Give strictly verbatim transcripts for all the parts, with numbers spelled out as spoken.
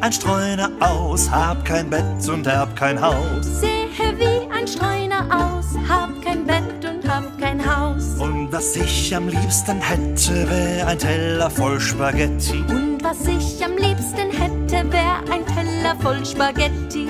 ein Streuner aus, hab kein Bett und hab kein Haus. Sehe wie ein Streuner aus, hab kein Bett und hab kein Haus. Und was ich am liebsten hätte, wär ein Teller voll Spaghetti. Und was ich am liebsten hätte, wär ein Teller voll Spaghetti.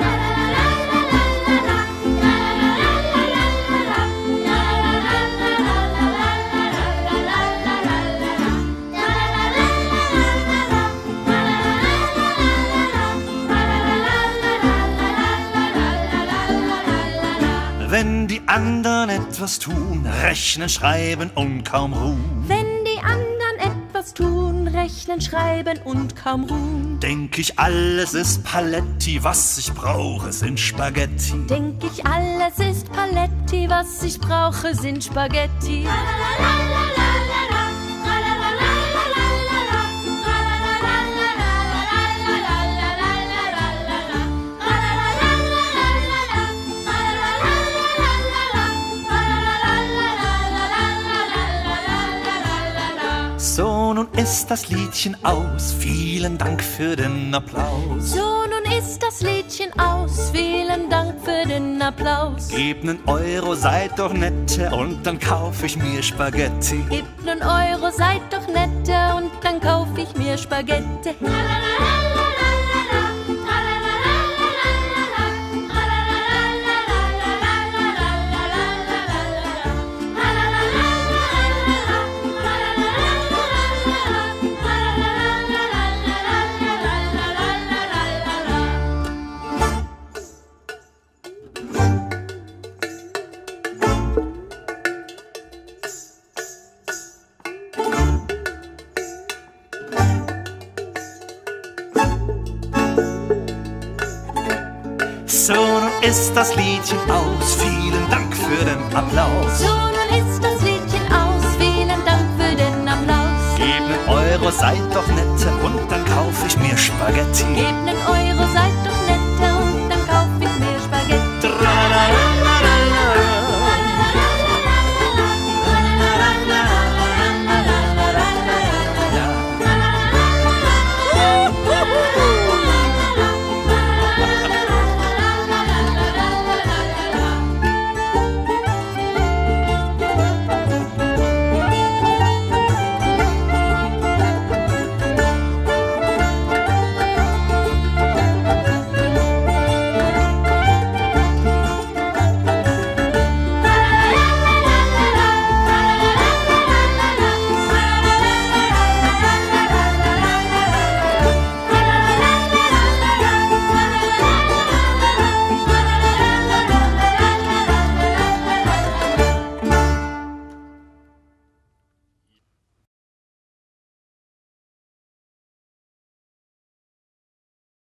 Wenn die anderen etwas tun, rechnen, schreiben und kaum ruhen. Wenn die anderen etwas tun, rechnen, schreiben und kaum ruhen. Denk ich, alles ist Paletti, was ich brauche, sind Spaghetti. Denk ich, alles ist Paletti, was ich brauche, sind Spaghetti. So, nun ist das Liedchen aus, vielen Dank für den Applaus. So, nun ist das Liedchen aus, vielen Dank für den Applaus. Gebt nen Euro, seid doch nette und dann kauf ich mir Spaghetti. Gebt nen Euro, seid doch nette und dann kauf ich mir Spaghetti. So, nun ist das Liedchen aus, vielen Dank für den Applaus. So, nun ist das Liedchen aus, vielen Dank für den Applaus. Gebt nen Euro, seid doch nette und dann kauf ich mir Spaghetti. Gebt nen Euro, seid